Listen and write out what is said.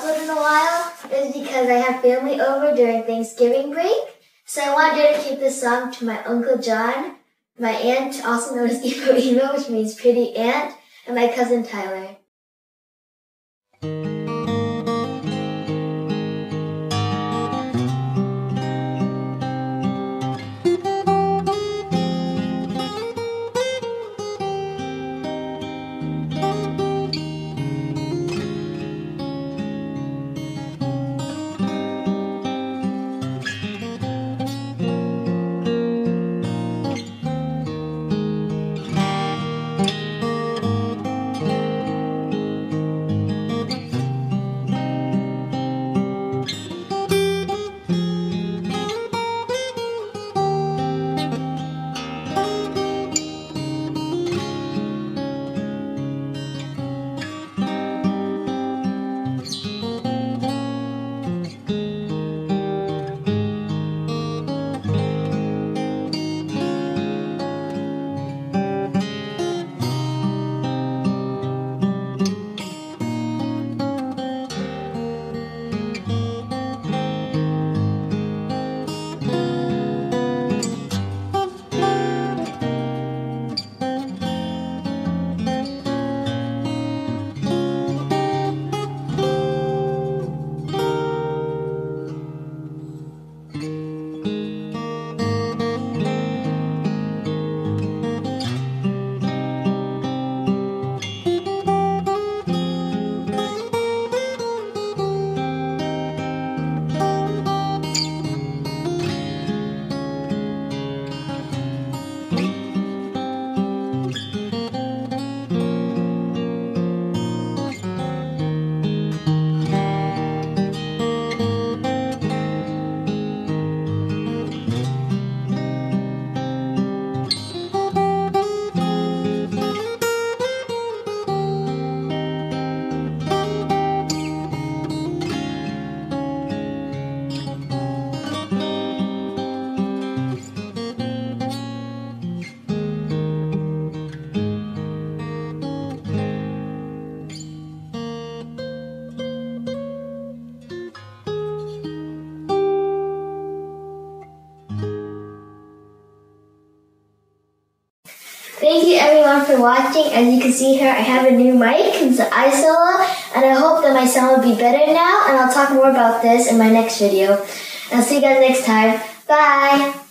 upload in a while is because I have family over during Thanksgiving break. So I want to dedicate this song to my Uncle John, my aunt, also known as Emo, which means pretty aunt, and my cousin Tyler. Thank you everyone for watching. As you can see here, I have a new mic. It's an iSolo, and I hope that my sound will be better now, and I'll talk more about this in my next video. I'll see you guys next time. Bye!